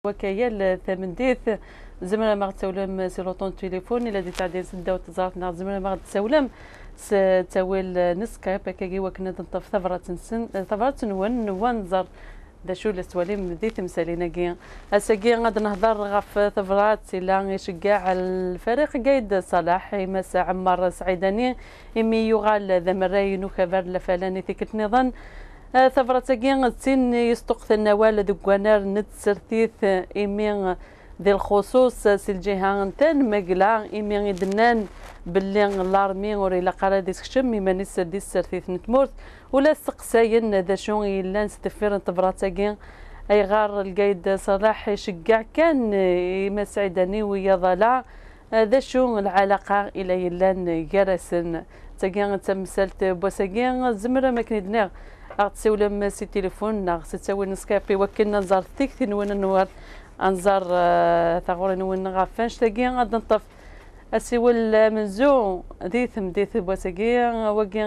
وكيال ثمنديث زمنا ما تسولم سيروطون تليفون الذي تعدي سده وتزارت نار زمنا ما تسولم ستاول نسكا بكاكي وكنا تنطف ثغرة نوان زر دا شو السواليم دي تمثالينا كي اساكي غادي نهضر غف ثفرات الا يشجع الفريق قايد صلاح يمس عمار سعيداني امي يغال ذا مراين وكبر لفلاني ثيكت نظن ثفرة كي تسين يستقث النوال دكوانار نتسرثيث امي ذي الخصوص سي الجهه نتان مقلا امي يدنان باللي لارمي وري لا قرا ديسكشم مما نسى دي السرثيث نتمورت ولا سقساين ذا شون يلان ستفير تفراتاكي اي غار القايد صلاح يشجع كان ما سعيداني ويا ضلا ذا شون العلاقه الى يلان جرسن تاكي تمثلت بوساكي زمره ما كندناغ اغتسولم سي تليفون ناغ ستسوي نسكابي وكنا نزار ثيك نون النوار انزار ثغور نون غافانش تاكي غاد نطف اسيول منزو ديث بوساكي وكي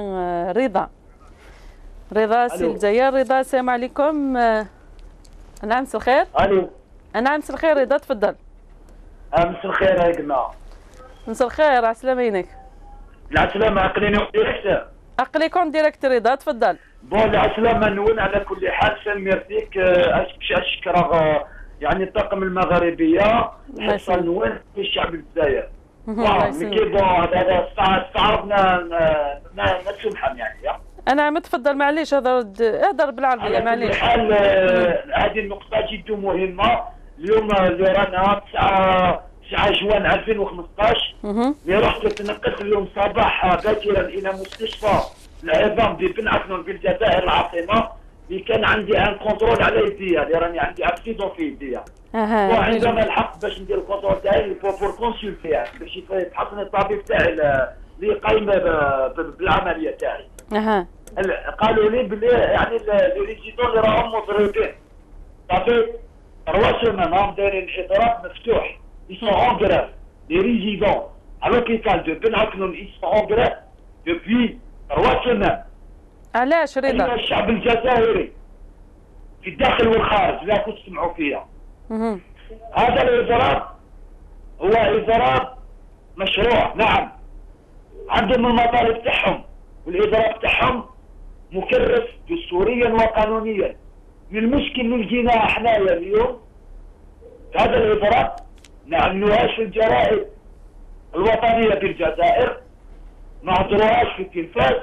رضا سي الجزائر. رضا السلام عليكم. نعم مساء الخير. الو نعم مساء الخير رضا تفضل. مساء الخير يا جماعه. مساء الخير عسلامة ينك. العسلامة عقليني وديريكت. عقليكم ديريكت رضا تفضل. بون العسلامة نون على كل حال سمير فيك اشكر يعني الطاقم المغربية حصة نون في الشعب الجزائري. مكي بون هذا استعرضنا نتسمحهم يعني. أنا متفضل معليش اهدر بالعربية معليش. حال هذه النقطة جد مهمة. اليوم اللي رانا 9 جوان 2015 اللي رحت تنقلت اليوم صباح باكرا إلى مستشفى العظام دي بن عفنون في الجزائر العاصمة اللي كان عندي ان كونترول على يديا اللي راني عندي اكسيدون في يديا. وعندما الحق باش ندير الكونترول تاعي بور كونسلتي يعني باش يتحسن الطبيب تاعي اللي قايم بالعملية تاعي. قالوا لي بلي يعني لي ريزيدون اللي راهم مضروبين صافي 3 سيمان راهم دايرين الاضراب مفتوح يسون اون غراف لي ريزيدون à l'hôpital de Ben Aknoun ils sont en grève depuis 3 semaines. علاش رضا؟ الشعب الجزائري في الداخل والخارج لا كنت تسمعوا فيها. هذا الاضراب هو اضراب مشروع نعم عندهم المطالب تاعهم والاضراب تاعهم مكرس دستوريا وقانونيا. من المشكل اللي لقيناه حنايا اليوم هذا الاضراب نعملوهاش في الجرائد الوطنيه بالجزائر ما نهضروهاش في التلفاز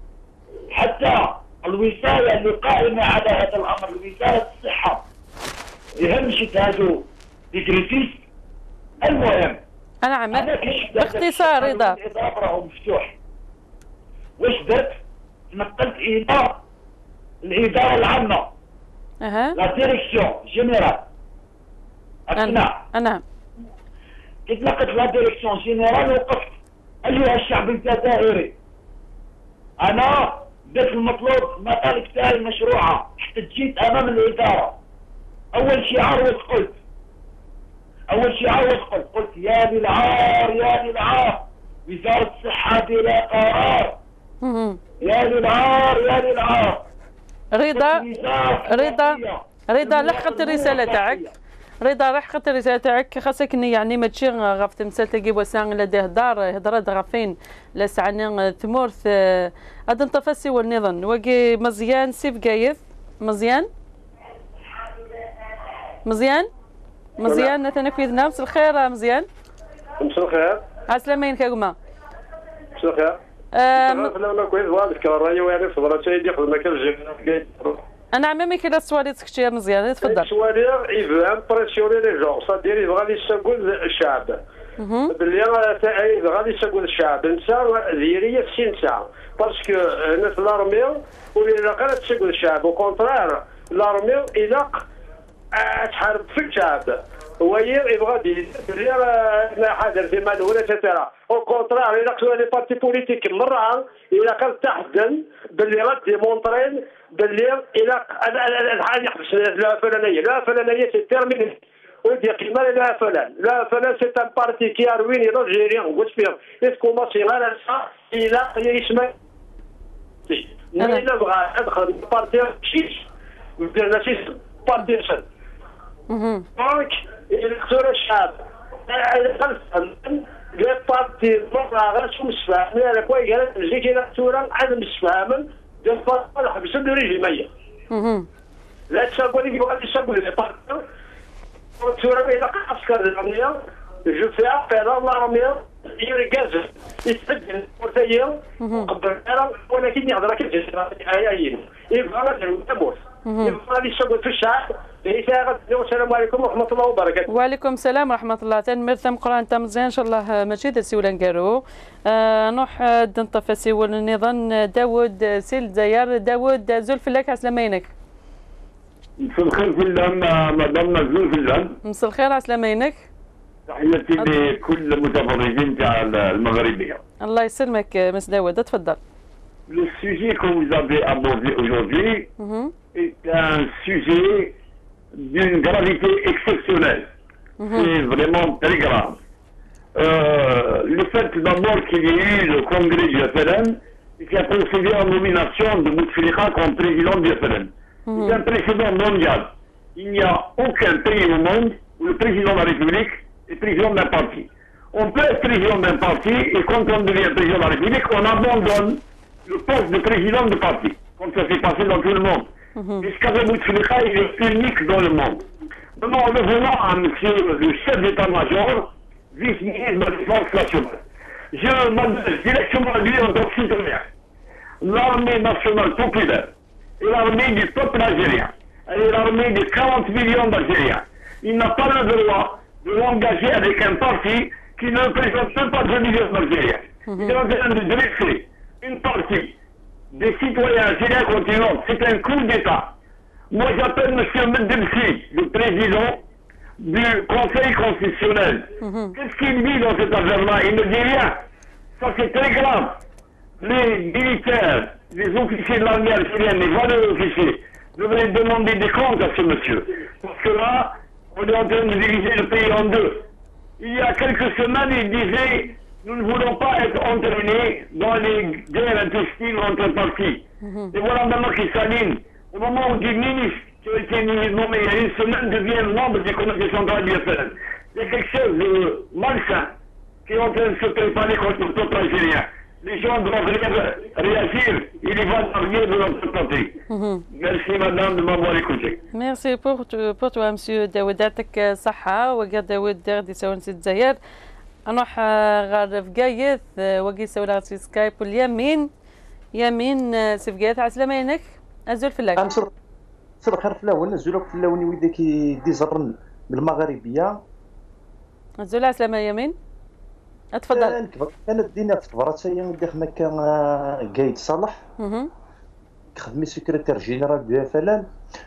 حتى الوصايه اللي قائمه على هذا الامر وزاره الصحه يهمشت هذو ديكريتيس. المهم نعم باختصار رضا الاضراب راهو مفتوح. واش درت؟ نقلت الى الاداره العامه لا ديريكسيون جينيرال اقنع. نعم كي تلقيت لا ديريكسيون جينيرال وقفت ايها الشعب الجزائري انا درت المطلوب المطالب تاعي مشروعه حتى جيت امام الاداره. اول شعار قلت يا للعار يا للعار وزاره الصحه بلا قرار. يا للعار يا للعار. رضا لحقت الرساله تاعك. رضا لحقت الرساله تاعك خاصك يعني ما تشي غاف تمثال تلقي وسان لديه دار هضرات غافين لسعني ثمورث هذا نطفسي والنظن وقي مزيان سيف قايث مزيان نتنفذ نفس الخير مزيان. مساء الخير. عسلامة ينك يا مساء الخير. لا كويس واضح كراي ويعني فضلت شي خدمه كالجيم. انا عمامي كي لا سوالي تكشي مزيان تفضل. سوالي يفهم بريسيوني لي جون صدير يبغى يستقل الشعب. باللي يبغى يستقل الشعب نسا ديريه في سينسا باسكو الناس لارمي ولا قالت تستقل الشعب وكونترير لارمي الى تحارب في الشعب. هو يبغى باللي ما حاضر في مال ولا تترى او كونترير الى كسوا لي بارتي بوليتيك مره الى كان تحدن باللي غادي ديمونطرين باللي الى الحال يحبس لا فلانيه سي تيرميني ودي قيمه لا فلان سي ان بارتي كي ارويني لالجيريان قلت فيهم اسكو ماشي غير الى يسمى انا بغا ادخل بارتي شيش ما درناش بارتيشن دونك يختار الشعب لي بارتي مرة غير شو مسفاهم انا كوي قال جيت الى الثوره عدم مسفاهم ديال الفرق حبس الرجل مية لا تساقوا لي يبغى يساقوا لي بارتي الثوره الى عسكر الامنيه جو في ابل الله رميه يركز يتسجل مرتين قبل ولكن يهضر كيف عياين يبغى غير تموت يبغى يساقوا في الشعب. السلام عليكم ورحمة الله وبركاته. وعليكم السلام ورحمة الله. تنمر ثم قران تم مزيان إن شاء الله مجيد سيولا نقارو. نوح دنطف سيول النظام داود سيل زيار داود زلف لك عسلامينك. مساء الخير في اللام مدام زلف اللام. مساء الخير عسلامينك. تحياتي لكل المتفرجين تاع المغربية. الله يسلمك مس داود تفضل. Le sujet que vous avez abordé aujourd'hui est un sujet d'une gravité exceptionnelle. C'est vraiment très grave. Le fait d'abord qu'il y ait eu le congrès du FLN et qui a procédé en nomination de Bouteflika comme président du FLN. C'est un précédent mondial. Il n'y a aucun pays au monde où le président de la République est président d'un parti. On peut être président d'un parti et quand on devient président de la République, on abandonne le poste de président de parti, comme ça s'est passé dans tout le monde. Puisqu'avec Bouteflika, il est unique dans le monde. Maintenant, revenons à monsieur le chef d'état-major, vice-ministre de la Défense nationale. Je m'adresse directement à lui en tant que citoyen. L'armée nationale populaire est l'armée du peuple algérien. Elle est l'armée de 40 millions d'Algériens. Il n'a pas le droit de l'engager avec un parti qui ne représente même pas 2 millions d'Algériens. Il est en train de dresser une partie des citoyens algériens continents. C'est un coup d'État. Moi, j'appelle M. Meddebsi, le président du Conseil constitutionnel. Qu'est-ce qu'il dit dans cette affaire-là? Il ne dit rien. Ça, c'est très grave. Les militaires, les officiers de l'armée algérienne, les valeureux officiers, devraient demander des comptes à ce monsieur. Parce que là, on est en train de diviser le pays en deux. Il y a quelques semaines, il disait: nous ne voulons pas être entraînés dans les guerres intestines entre partis. Et voilà maintenant qu'il s'aligne. Au moment où des ministres qui ont été nommés il y a une semaine deviennent membres du comité central du FLN. Il y a quelque chose de malsain qui est en train de se préparer contre le peuple algérien. Les gens doivent réagir. Il y va d'avenir de notre patrie. Merci madame de m'avoir écouté. Merci pour toi monsieur داود. يعطيك صحة. وقال داود غادي يساوي نسيت الجزائر. نروح غير فقايث وقي يساوي لها سكايب واليمين يمين سفقايث عسلامة ينك أزول فلاك. مساء الخير في الاول نزولك في الاول ويدا كيدي زرن بالمغاربيه أزول عسلامة يمين اتفضل. كانت دينا في فرنسا ودي خدمه كان قايد صالح خدمي سكرتير جينيرال دو FLN.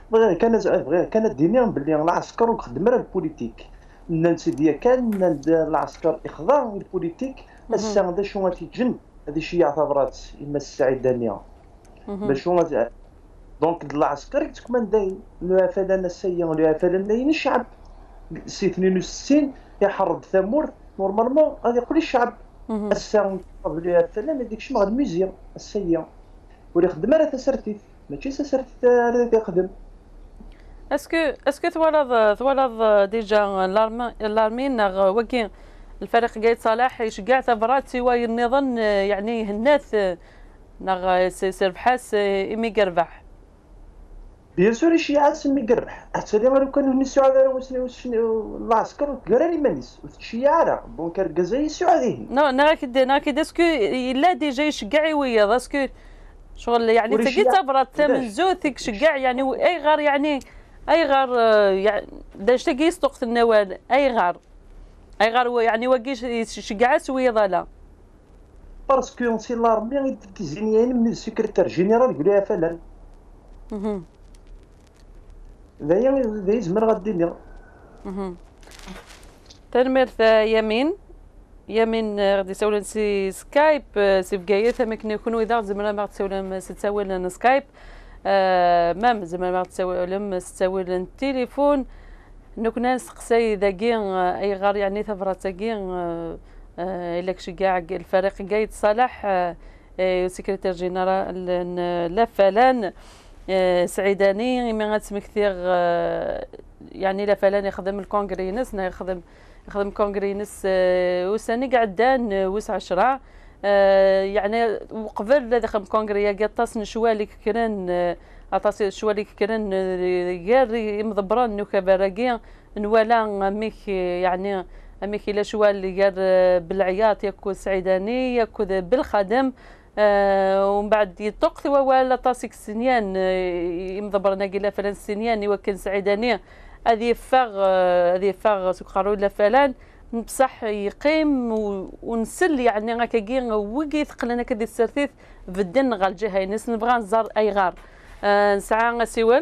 كانت دينا باللي العسكر وخدم راه البوليتيك الناس ديال كان العسكر اخضاع البوليتيك الساعه هذا شو غاتيجن هذه شي اعتبرات اما السعيدانيه باش دونك العسكر تكمن داين لو FLN السيا لو FLN داين الشعب سي 62 يحرض ثمور نورمالمون غادي يقول الشعب الساعه لو FLN هذيك شي مغاد ميزيا السيا ولي خدم راه تسرتيف ماشي تسرتيف راه يخدم. اسكو ثوالظ ديجا الارمين وكي الفريق قايد صلاح يشجع ثبرات سواي النظام يعني هناث نغ سيربحاس إمي قربح. بيان سور الشيعات مي قربح حتى لو كانوا نسوا على العسكر قراري مانيس الشيعة بونكر كازاي يسوا عليه. ناكد اسكو لا ديجا يشجع وياض اسكو شغل يعني تجي ثبرات من زوثك شجع يعني اي غار يعني اي غار يعني داش تجي يسطق النوال اي غار يعني وكيش يشجع سويا لا باسكو سي لارمي تزينيين من السكرتير جينيرال يقول FLN ذا يزمر غادي تنمر يمين غادي يسولن سي سكايب سي بقايث مكن يكونوا اذا زعما ما تسولن تساول سكايب مام زعما ما تساول التليفون كنا نسقسي ذاكي اي غار يعني ثبرات ذاكي الا كشي كاع الفريق قايد صالح سكرتير جينيرال لفلان سعيداني ما غتسمي كثير يعني الا فلان يخدم الكونغري نس يخدم كونغري نس وساني قعدان وس 10 يعني وقبل لا دخل كونغري قطاس نشوالك كران عطاس شوالك كران غير مضبران نو كبراكي نوالا ميك يعني ميك الى شوال غير بالعياط يكو سعيداني يكو بالخدم ومن بعد يطق ولا طاسك سنيان يمضبرنا قيلا فلان سنيان يوكل سعيداني هذه فاغ سكرو لا فلان بصح يقيم ونسل يعني هكاكي وكي ثقلنا كدي السرثيث بدن غال جهه نس نبغى نزار اي غار نسعى سيول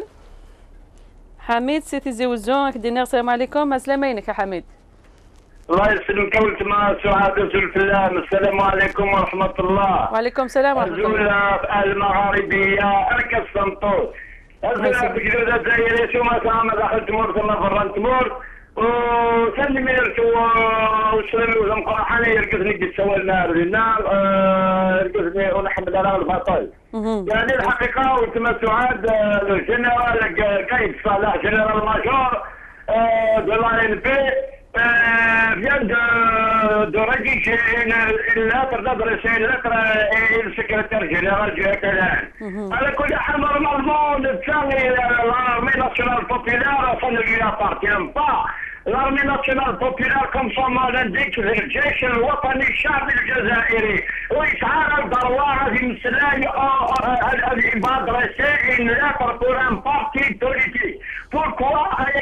حميد سيتي زوزون كدينا السلام عليكم السلام عليك يا حميد. الله يسلمك ولتما سعاد الفلام. السلام عليكم ورحمه الله. وعليكم السلام ورحمه الله. الجولة المغاربيه اركز سنطوس الزوله بجوده الجزائريه شو ما تعمل داخل تمور ثم برا تمور وسلمي يركو وسلمي وزم قرحاني يركزني قد سوى النار يركزني ونحمد على البطل. يعني الحقيقه وتما سعاد الجنرال قايد صالح جنرال ماجور de l'ANP vient de rédiger une lettre d'adresser une lettre et le secrétaire général du FLN. على كل حال normalement l'armée nationale populaire ça ne lui appartient pas. L'armée nationale populaire comme son nom l'indique c'est الجيش الوطني الشعبي الجزائري وإشعار الضروة هذه مسلاي m'adresser une lettre pour un parti politique. Pourquoi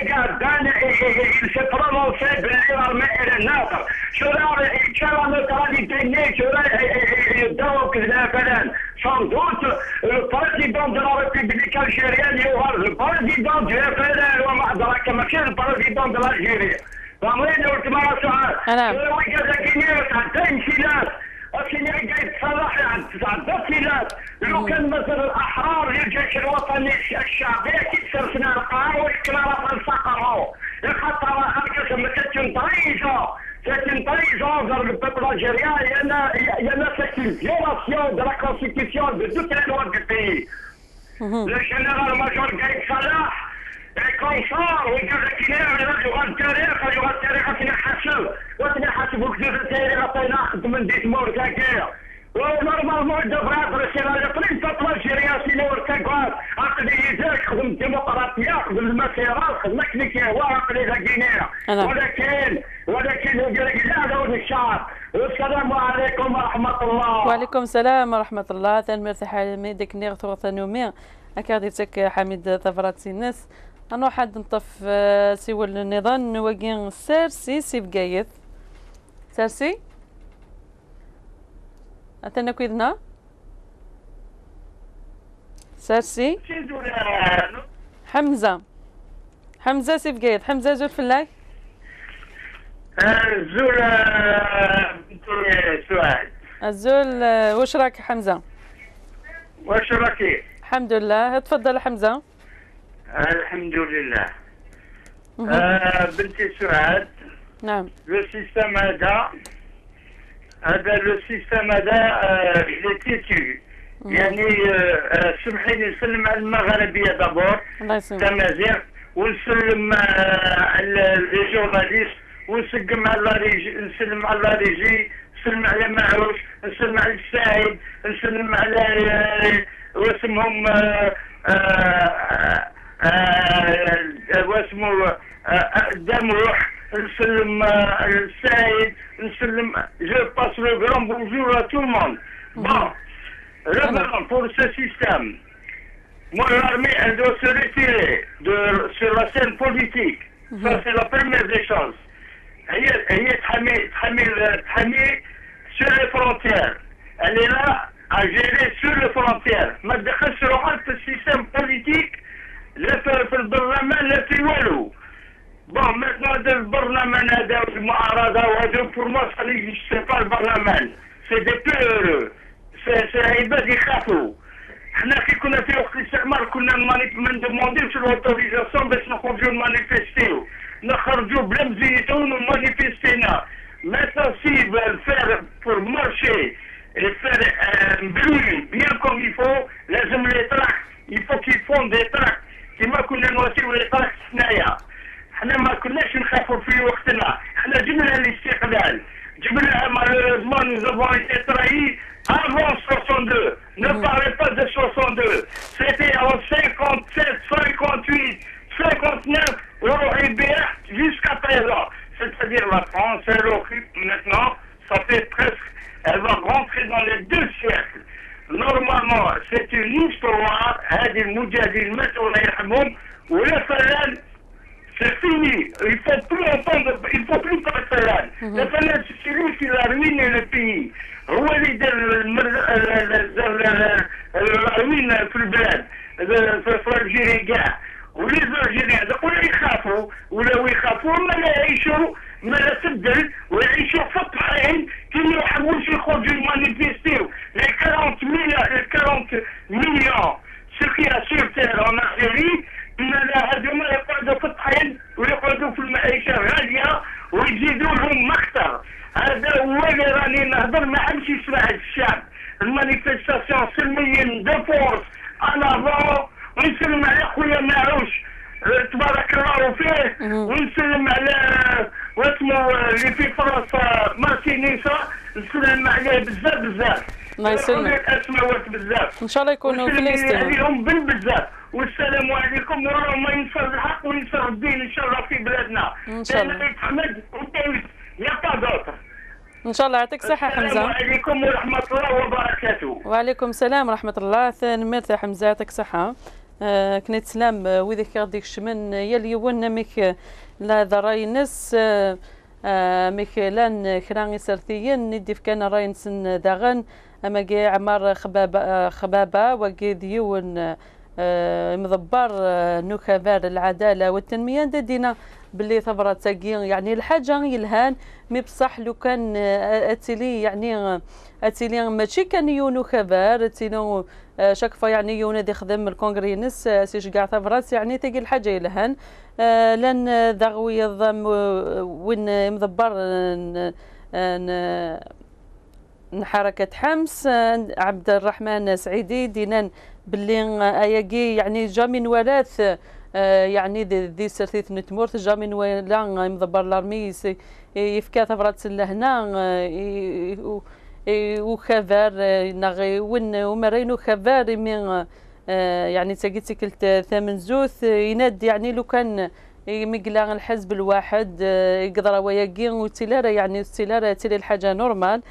il s'est prononcé de l'armée et le neutre sur la neutralité naturelle donc de FLN. Sans doute le président de la République algérienne le président du FLN le président de l'Algérie. فهمين والتمارا سعاد. لو كان مثلا الاحرار للجيش الوطني الشعبي كيكسر سنا القرار والكلارات نسقروا خاطر هكا ما c'est une trahison vers le peuple algérien. Il y en a c'est une violation de la constitution de toutes les lois du pays. Le général-major Gaïd Salah est consort ويقول لك يغال التاريخ تنحسب وتنحسبوا كثير التاريخ عطينا من ديت موركاكير ونورمالمون دغرا برسيل على طريق البطل الجيريان سينو ارتكاد عقليتك خدم الديمقراطيه خدم المسيرات خدم كليكي هو عقليه غينيا ولكن يقول لك لا دور الشعب. والسلام عليكم ورحمه الله. وعليكم السلام ورحمه الله. تنمرتي حالي ديك نيغ ثوثانومي اكاديتك حميد ثفرات سينس انا حد نطف سيول النظام نواقين سارسي سيف قايث سارسي أتنا كويدنا سارسي حمزة سيف قايد حمزة زول فلاك زول سؤال الزول واش راك حمزة؟ واش راكي؟ الحمد لله تفضل حمزة. الحمد لله. بنتي سعاد. نعم. لو سيستم هذا لو سيستم هذا تيتو يعني سمحي لي نسلم على المغاربيه دابور تمازيغ ونسلم على لي جورناليست ونسلم على لا ريجي نسلم على معروف نسلم على السعيد نسلم على واسمهم واسمه دمروح نسلم السعيد نسلم je passe le grand bonjour à tout le monde. Bon, revenons pour ce système. Moi, l'armée, elle doit se retirer sur la scène politique. Ça, c'est la première des choses. Elle est tramée sur les frontières. Elle est là à gérer sur les frontières. ما تدخلش روحها في السيستم بوليتيك لا في البرلمان لا في والو. بون ماتنو هذا البرلمان هذا والمعارضه وهذا بور موا سي با البرلمان سي دي بو سي عباد يخافوا. حنا كي كنا في وقت الاستعمار كنا ندومونديو لوتوريزاسيون باش نخرجوا نمانيفيستيو نخرجوا بلا مزيتون ونمانيفيستينا. ماتنو سي فير بور مارشي faire un bruit bien comme il faut, لازم les tracts, il faut qu'ils font des tracts. كما كنا نوصلوا les tracts هنايا. احنا ما كناش نخافوا في وقتنا، احنا جبنا الاستقلال، جبنا malheureusement nous avons été trahis avant 62. Ne parlez pas de 62. C'était en 57, 58, 59, l'Europe jusqu'à présent. C'est-à-dire la France, elle occupe maintenant, ça fait presque, elle va rentrer dans les 2 siècles. Normalement, c'est une histoire, هذه المجاهدين ماتوا الله يرحمهم، ولا فلان c'est fini. Il faut plus entendre, il faut plus parler de Salah. Le Salah, c'est lui qui a ruiné le pays. هو اللي دار الروين في البلاد في الجيري كاع، ولي الجيري هذوك ولا يخافوا ولاو يخافوا ما لا يعيشوا ما لا تبدل ويعيشوا في الطحين كي ما يحبوش يخرجوا يمانيفيستيو لي 40 مليون سكي اسيرتير ان الجيري لا هذوما يقعدوا في الطحين ويقعدوا في المعيشه غاليه ويزيدوا لهم مخطر. هذا هو اللي راني نهضر، ما عادش يسمع الشعب. المانيفيستاسيون سلميين دو فورس ان افون، ونسلم على خويا معوش تبارك الله فيه، ونسلم على واسمو اللي في فرنسا مارتينيسا، نسلم عليه بزاف بزاف. الله يسلمك. اسماوات بزاف. ان شاء الله يكونوا في الاستماع. عليهم بالبزاف، والسلام عليكم، وراه ما ينصر الحق وينصر الدين ان شاء الله في بلادنا. ان شاء الله. محمد وتاويت يا طاغوت. ان شاء الله يعطيك الصحه حمزه. السلام عليكم ورحمه الله وبركاته. وعليكم السلام ورحمه الله. نمرت حمزه يعطيك الصحه. كنت سلام وذيك غاديك الشمن يا اليوم ميك لا ذراي نس ميك لان كراني سرتيين ندي كان راي نسن داغن اما جي عمار خبابه وكي ديون مضبر نكبار العداله والتنميه دينا باللي ثبرة تاكي يعني الحاجه يلهان مي بصح لو كان اتيلي يعني اتيلي ماشي كان يونو كبار اتيلي شاك يعني يونو يخدم الكونغرينس سيش كاع ثبرات يعني تاكي الحاجه يلهان لان ذاغوي يضم وين مضبر حركة حمص عبد الرحمن سعيدي دينان باللي اياكي يعني جا من ولاث يعني دي سرثيث نتمورت جا من ولا مضبر لارميس يفكا ثبرات لهنا وخبار نغي ومرينو خبار من يعني تاكيتي كلت ثامن زوث يناد يعني لو كان مقلا الحزب الواحد يقدر وياكي وتيلارا يعني التيلارا تيلي الحاجه نورمال.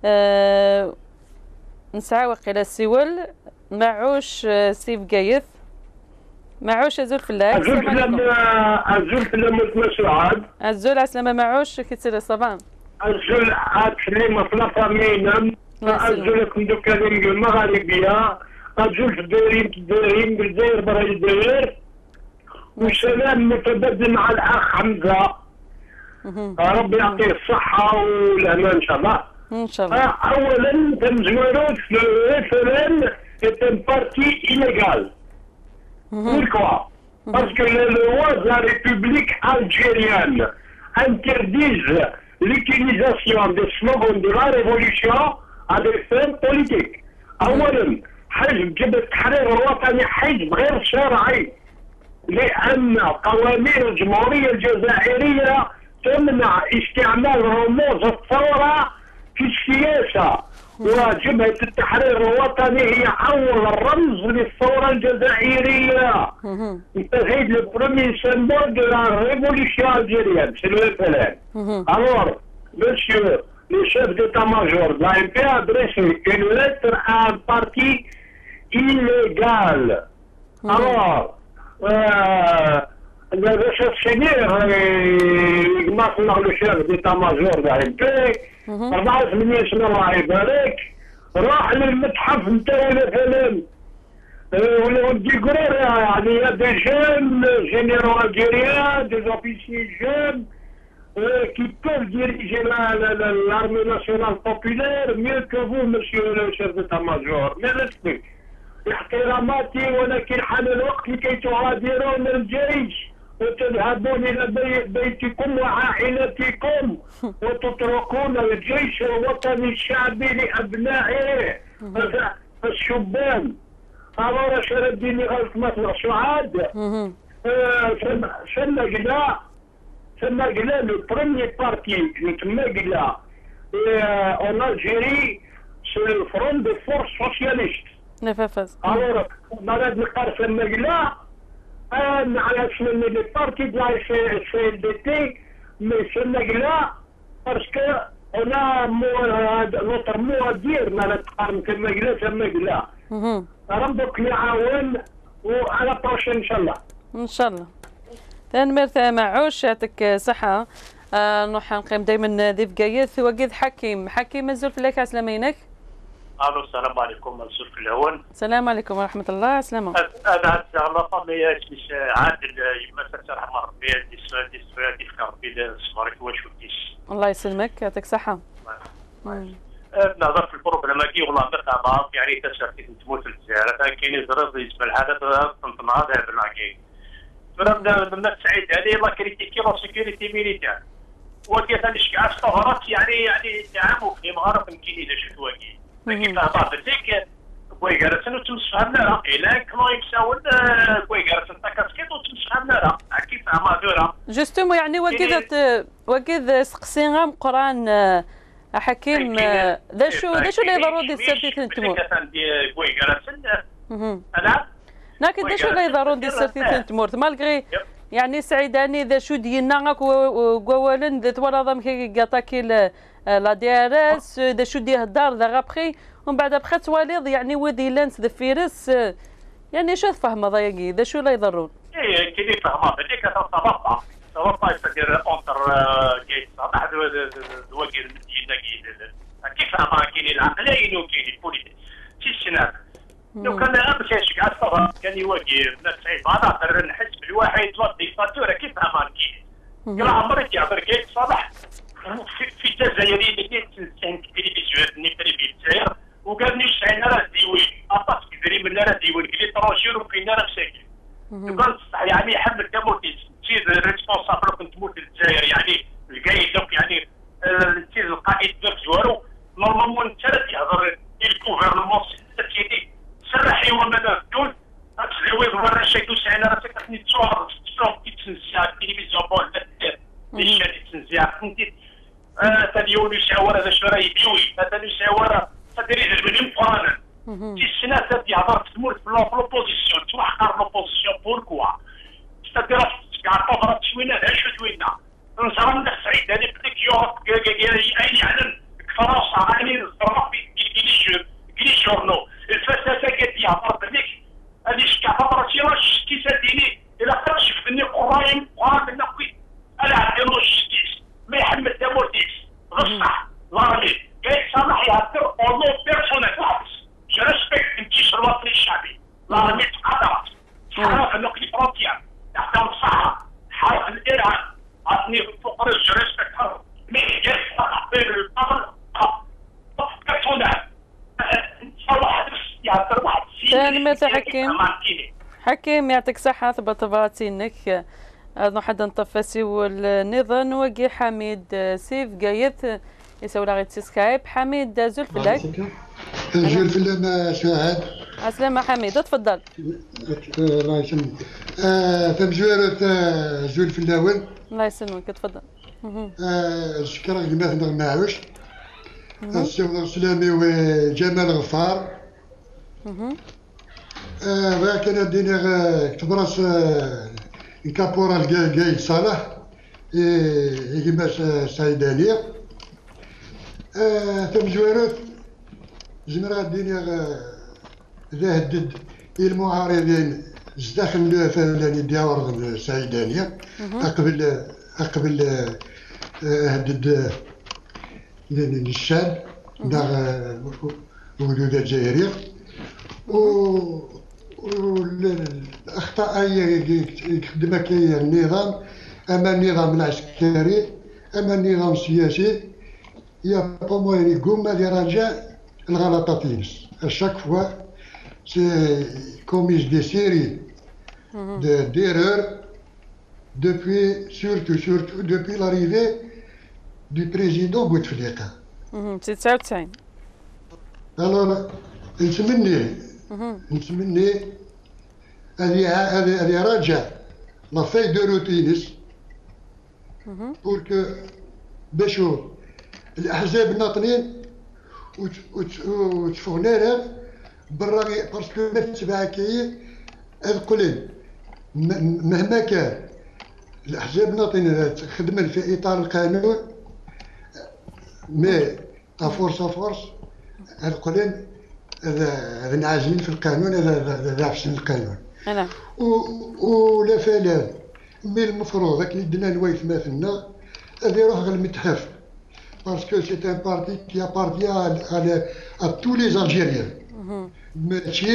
نسعى وقيل السيول معوش سيف قايث معوش ازول في الله ازول في المسعود ازول عسلامة معوش كيتصير الصباح ازول عسلامة في لافامينا ازول كندو كلمة المغاربية ازول في الدارين بالجزائر برا الجزائر وسلام متبادل مع الاخ حمزة ربي يعطيه الصحة والامان ان شاء الله. ان شاء الله. اولا تنزويروت في الريفرن est un parti illégal. Pourquoi? Parce que les lois de la République algérienne interdisent l'utilisation des slogans de la révolution à des fins politiques. اولا حزب جبهة التحرير الوطني حزب غير شرعي لان قوانين الجمهورية الجزائرية تمنع استعمال رموز الثورة في السياسة، وجبهة التحرير الوطني هي أول رمز للثورة الجزائرية. انتهيت لو برومي سيمبول دو لا ريفوليسيون الجيريان سي لو FLN. Alors, monsieur le chef d'état-major de la MP a adressé une lettre à un parti illégal. Alors, le réceptionnaire le chef d'état-major de la MP 84 سنة الله يبارك راح للمتحف نتاع الفلان ولا ديكورير يعني يا دي جون جينيرو الجيريان دي اوفيسيي جون كي بوف ديريجي لارمي ناسيونال بوبولير ميو كو فو مسيو لو شيف ديتا ماجور مي ريسبي احتراماتي ولكن حان الوقت لكي تغادرون الجيش وتذهبون إلى بيتكم وعائلتكم وتتركون الجيش الوطني الشعبي لأبنائه الشبان. أمر شرف الدين غلط مطلع سعاد شنقنا ثم قلنا لو بروميي بارتي اللي تما قلنا اون الجيري سو الفرون دو فورس سوسياليست نفافز الوغ مرض نقار ثم قلنا على شنو لي بارتي دو سي ال دي تي مي ثم قلنا باسكو انا نوتر مو دير ما نتقارن كما قلنا ثم قلنا ربك يعاون وعلى بروشين ان شاء الله. ان شاء الله. تنمرت معوش يعطيك صحة. نروح نقيم دائما ضيف قايث وقيد حكيم مازال في لك عسلامينك. الو السلام عليكم منصور في الهون. السلام عليكم ورحمة الله عسلامة. انا ان شاء الله فامي اسمي عادل يمثل رحمة ربي دي سؤال دي في صغارك واش وديش. الله يسلمك يعطيك صحة. نظر في البروبليم كي والله ما يعني تشاركي تموت في الجزائر كاين زرز يسمى الحدث تنظم هذا بالعكي. فلما سعيد عليه لا كريتيكي لا سيكوريتي ميليتير. وكيف نشكي استغربت يعني تعامل في مغرب كاين اذا شفت واكي. كيف بعض ذيك كويغارسن وتمسفهم لها الا كما يساول كويغارسن تاكاسكيت وتمسفهم لها كيف عمادوره. جوستومون يعني وكذا سقسينا مقران حكيم ذا شو اللي يضروا دي السرتيث نتمور لكن ذا شو اللي يضروا دي السرتيث نتمور مالغري يعني سعيداني ذا شو ديالنا وقوالن ذا تورا كي قاطاكي لا دي ار اس ذا شو دي الدار ذا غابخي ومن بعد بخات واليض يعني ودي لانس ذا فيرس يعني شو فاهمه ضايقي ذا شو اللي يضرون ايه كي فاهمه هذيك تتوقع يصير اونتر جيت صح الوجه المدينه كيف ما كاين العقلين وكاين البوليتيك في السناب لو كان امس يشك عصفر كان يواجه ناس سعيد هذا نحس بالواحد لا ديكتاتورة كيف ما كاين كل عمرك يعبر جيت صباح في الجزائريين اللي كاين التلفزيون نيفري في الجزائر وقال لي شعلنا راه ديوين اطاس كبيرين من راه ديوين كلي تراشير وكاين راه مساكين وقال يعني يحمل دموتي تشيز ريسبونسابل كنت تموت الجزائر يعني القايد يعني تشيز القائد بزوارو نورمالمون انت يهضر الكوفرنمون السيتي سرحي وما دون تسوي ورا شيء سعينا راسك تني تصور تنسى التلفزيون بول ليش تنسى انت تديون يشاور هذا شو راه يبيوي هذا يشاور تدري من قرانا في السنه تدي هضر تمر في لوبوزيسيون توحقر لوبوزيسيون بوركوا تدير كاع شوينا هذا شو شوينا نصرا من سعيد هذه بدك يوقف اي يعلم فرنسا يعني الصراحه كلي جورنو الفلسفه كتي عبر بك هذه شكا فتره شي تسديني الى خرج فيني قرايم قران النقي انا عندي لوجيستيس ما يحمل دامورتيس بصح لارمي كاين صلاح يهدر اونو بيرسونيل واحد جو ريسبكت انتيش الوطني الشعبي لارمي تقدرت حرف النقي فرونتيان تحتهم الصحراء حرف الارهاب عطني فقر جو ريسبكت حرف مي جالس بين القبر بيرسونيل تنمرت حكيم يعطيك صحة ثبت سينك حدا نطفسي والنظام وقي حميد سيف قايث يسوي لغاية سكايب حميد زلفلاك زلفلا ما شاهد عسلامة حميد تفضل الله يسلمك فم زويرة زلفلاون الله يسلمك تفضل شكرا لما معوش السيد سلامي وجمال غفار ولكن الدنيا كتبرس الكابورال قايد صالح يجمس سعيدانية ثم زويرات زمرا الدنيا ذا هدد المعارضين زداخل فلاني ديار سعيدانية أقبل هدد للشاب دار ولود الجزائرية والأخطاء يخدم كاين النظام أما النظام العسكري أما النظام السياسي يا بوموين يقوم اللي راجع الغلطات ينس أشاك فوا سي كوميس دي سيري d'erreurs depuis surtout depuis l'arrivée du président Bouteflika. C'est 99. Alors, نتمنى هذه راجع لا فاي دو روتينس بوركو باشو الاحزاب الناطنين وتفغنا لها بالراغي باسكو ما تتبع كي القليل مهما كان الاحزاب الناطنين تخدم في اطار القانون مي فورس القليل هذا نعازلين في القانون هذا عفسن القانون. انا ولا فلان مي المفروض كي يدنا الوايف مثلنا هذا يروح غير المتحف باسكو سي ان بارتي كي ابارتي à tous les Algériens. ماشي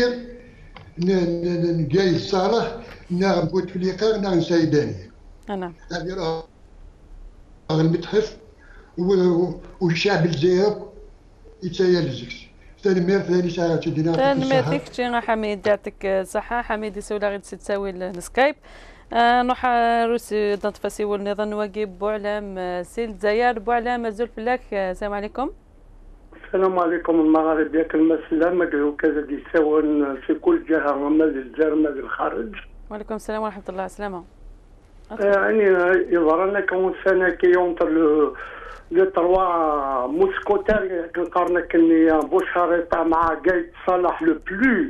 نجاي صالح نا بوتفليقه نا سيداني. انا هذا يروح غير المتحف والشعب الجزائري يتسيل الزكس. ثاني ساعة تدينا نماتيك تشي حميد يعطيك صحة. حميد يسولا غير تساوي السكايب نروح روسي دنت والنظام واجب بوعلام سيل الجزائر بوعلام زول فلاك. السلام عليكم. السلام عليكم. المغارب ياكل السلام وكذا يساون في كل جهة ما للجزائر ما للخارج. وعليكم السلام ورحمة الله. سلامة. يعني يظهر لنا كون سنة كي يونتر لو تروا موسكوتير كنقارن كني بوشاريطا مع قايد صالح لو بلو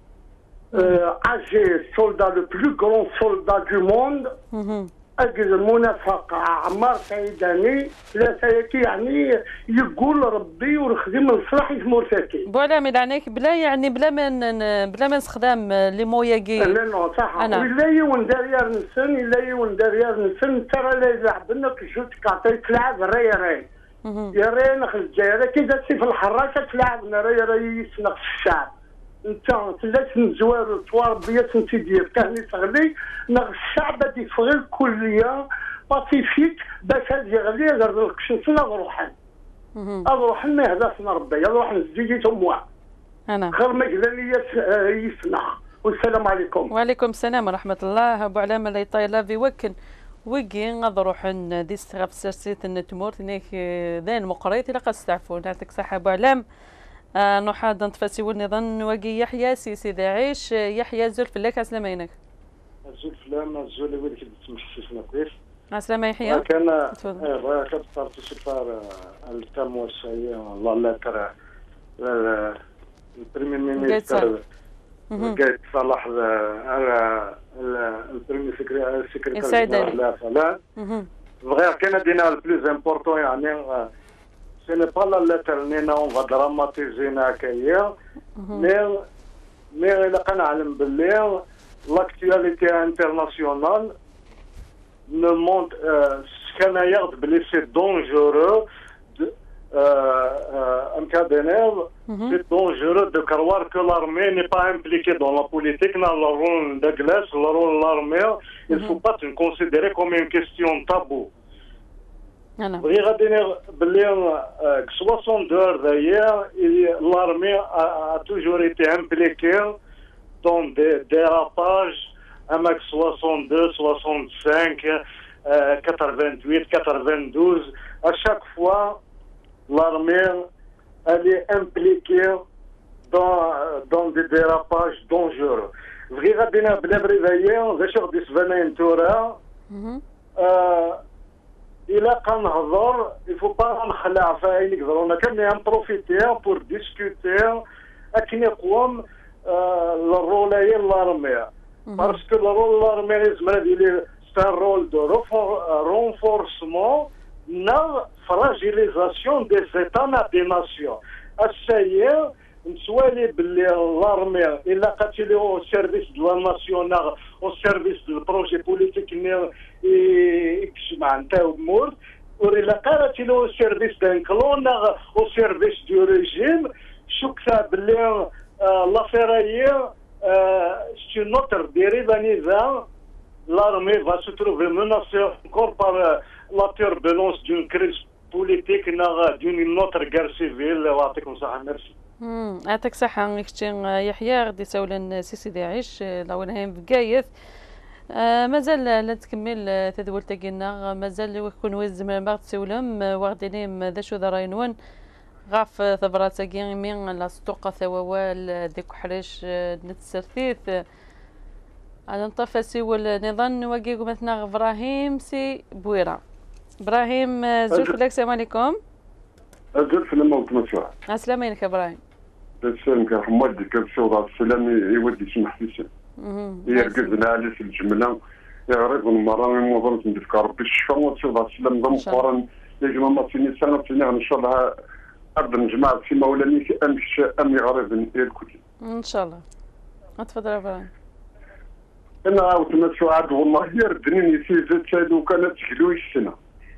âgé soldat le plus grand soldat du monde. أجل المنافقة عمار سيداني لا سيكي يعني يقول ربي ونخدم الصلاح يسمو ساكي. بولا مدعنيك بلا يعني بلا ما نستخدم لي موياكي. لا صح. ولا يون داريار نسن إلا يون داريار نسن ترى لا يلعب لنا كشوت كاطي تلعب راي يا راي نخل الجزائر كي داتي في الحراكة تلعبنا راي يسنق في الشعب. انت تلاش نزوار تواربيه انت ديالك كاهني تغلي نغ الشعب هادي تفغي الكليه باسيفيك باش هادي غلي غير القشنسنا روحا روحا ما هدفنا ربي روح نزيدي تموا انا غير ما قال لي يسمع. والسلام عليكم. وعليكم السلام ورحمه الله. ابو علامه اللي طايله في وكن وكي نروح ندي استغاف سرسيت النتمور تنيك ذان مقريت الى قستعفوا نعطيك صحه ابو علام. نحاضر نتفاسي والنظام واقي يحيى سي داعش. يحيى زول فلاك عسلامينك. زول فلان زول وين كي تمشينا كويس. عسلامة يحيى. كان كنت بارتيسيبار التام الشيء الله لا ترى البريمير مينيستر قايد صالح البريمير سكرتير لا فلان فغير كان دينا البلوز امبورطون يعني ce n'est pas la lettre نينا on va dramatiser هكايا مي إلا كنعلم باللي l'actualité internationale ne montre كان يغض بلي سي دونجورو un cas d'énerve c'est dangereux de croire que l'armée n'est pas impliquée dans la politique dans le rôle de glace le rôle de l'armée il ne faut pas le considérer comme une question taboue. Oui, que 62 heures d'ailleurs, l'armée a toujours été impliquée dans des dérapages, un max 62, 65, 88, 92. À chaque fois, l'armée elle est impliquée dans des dérapages dangereux. D'ailleurs, إلا كنهضر il faut pas نخلع في عينك ضروري كان نبروفيتي بور ديسكوتي أكن يقوم الرول لارمي باسكو الرول لارمي لازم ديال سي ان رول دو رونفورسمون نا فراجيليزاسيون دي زيتا نا دي ناسيون السير نسوالي باللي لارمي الا قاتلي او سيرفيس دو لا ناسيون او سيرفيس دو بروجي بوليتيك يكشف نتاع امور ولا قالت له سيرفيس دان كلون او سيرفيس دو ريجيم شكتا باللي لافير هي سي نوتر ديريفانيزا l'armée va se trouver menacée encore par la turbulence d'une crise politique d'une autre guerre civile. يعطيكم الصحة. ميرسي. يعطيك الصحة يحيى. غادي سولان سيسي داعش لونهم بقايث مازال لا تكمل تدول تاكينا مازال يكون ويز ما تسولم واخدينهم ذا شو ذراينون غاف ثبرات تاكي من لا سطوقة ثووال ديك حريش نتسرثيث على نطفى سي والنظام واقي مثلا ابراهيم سي بويرة. ابراهيم زلفلك السلام عليكم. زلف لما وتمشوا السلام عليك ابراهيم. السلام كنرحم والديك الشوض السلام يودي شي حسيس يركزنا عليه في الجمله يعرف المرة ما ظنت ندفك ربي الشفاء وتشوض السلام ضم قران يا جماعه ما تسيني سنه تسيني ان شاء الله ارض نجمع في مولاني امشي امي غريب الكتب ان شاء الله. تفضل ابراهيم. انا عاود نمشوا عاد والله يردني يسير زاد وكانت تشكلوش السنه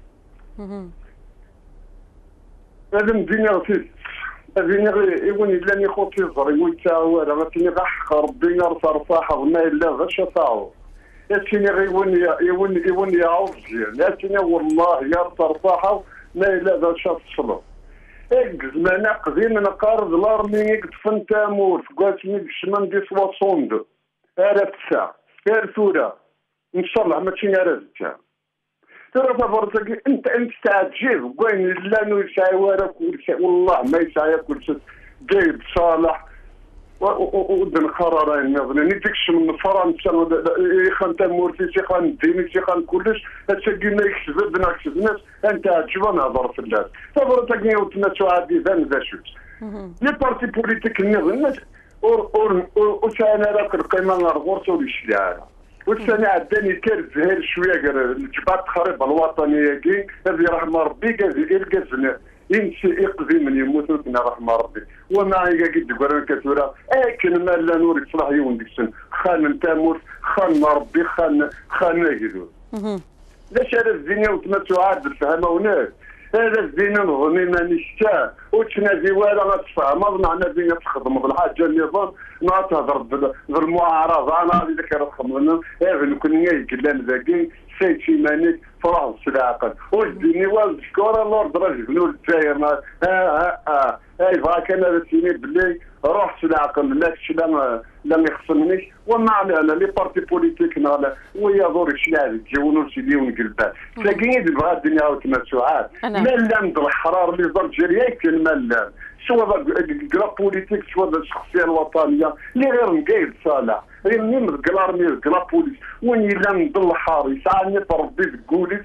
هذا الدنيا غتي الدنيا يوني لاني خوتي صغير ويتاو راه غاتيني غحق ربي نرفع صاحب ما الا غش طاو ياتيني يوني يعوض مزيان ياتيني والله يرفع صاحب ما الا غش تصلو زمان قديم نقارض لارمي كتفن تامور فقاتني بالشمال دي سوا صوند هذا الساعه غير ثوره ان شاء الله ماشي نارزتها ترى فرصك انت تعجب وين لا نسعى ولا كل شيء والله ما يسعى كل شيء جايب صالح ودن قرارين نظن نديكش من فرنسا يخان تمورتي شيخان ديني شيخان كلش هتسقينا يكسب بنا كسب ناس انت عجبنا هضر في الناس فرصك نيوتنا عادي ذا ذا شوت لي بارتي بوليتيك النظن وسانا راك القيمه نرغورتو للشارع والثاني عداني كان زهير شويه الجبهه التخريب الوطنيه كي هذه رحمه ربي كازي الكازنا يمشي يقضي من يموت وكنا رحمه ربي وما قد قران كثيرا كان ما لا نور يصلح يون ديكسن خان انت موت خان ربي خان ناجدو لاش هذا الدنيا وتمتوا عاد الفهمه هناك هذا الدين نظني ما نشتاه وتنادي ولا ما تفهم معنى الدنيا تخدم بالحاجه النظام ما تهضر بالمعارضه انا اللي كنخدم لنا هذا كنا يقلان ذاكي سيد شيمانيك فرح العقل والديني والشكور الله درج بنو الجزائر اي فاك انا سيني بلي روح العقل لا شي لم يخصنيش وما علينا لي بارتي بوليتيك نالا ويا دور الشلال يجيونو سيدي ونقلبات ساكين بغا الدنيا وتمسوعات ملام د الحرار اللي ضرب جرياك الملام سواء كلا بوليتيك سواء الشخصيه الوطنيه اللي غير مقايد صالح غير من كلارمي كلا بوليس وين الا نضل الحار يسعني ربي تقولي